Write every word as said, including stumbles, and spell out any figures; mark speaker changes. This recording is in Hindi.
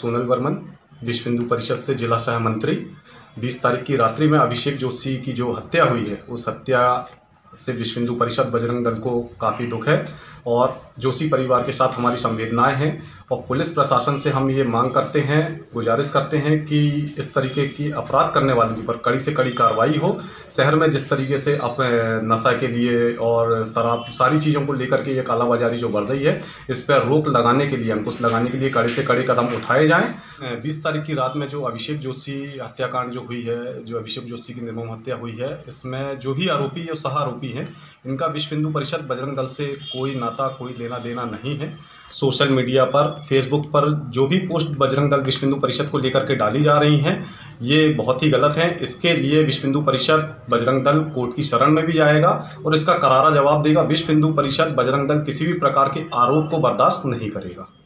Speaker 1: सोनल वर्मन, विश्व हिंदू परिषद से जिला सह मंत्री। बीस तारीख की रात्रि में अभिषेक जोशी की जो हत्या हुई है, उस हत्या से विश्व हिंदू परिषद बजरंग दल को काफ़ी दुख है और जोशी परिवार के साथ हमारी संवेदनाएं हैं। और पुलिस प्रशासन से हम ये मांग करते हैं, गुजारिश करते हैं कि इस तरीके की अपराध करने वालों के ऊपर कड़ी से कड़ी कार्रवाई हो। शहर में जिस तरीके से अपने नशा के लिए और शराब सारी चीज़ों को लेकर के ये कालाबाजारी जो बढ़ रही है, इस पर रोक लगाने के लिए, अंकुश लगाने के लिए कड़े से कड़े कदम उठाए जाएँ। बीस तारीख की रात में जो अभिषेक जोशी हत्याकांड जो हुई है, जो अभिषेक जोशी की निर्मम हत्या हुई है, इसमें जो भी आरोपी या सह आरोपी हैं, इनका विश्व हिंदू परिषद बजरंग दल से कोई नाता, कोई लेना देना नहीं है। सोशल मीडिया पर, फेसबुक पर जो भी पोस्ट बजरंग दल विश्व हिंदू परिषद को लेकर के डाली जा रही हैं, ये बहुत ही गलत है। इसके लिए विश्व हिंदू परिषद बजरंग दल कोर्ट की शरण में भी जाएगा और इसका करारा जवाब देगा। विश्व हिंदू परिषद बजरंग दल किसी भी प्रकार के आरोप को बर्दाश्त नहीं करेगा।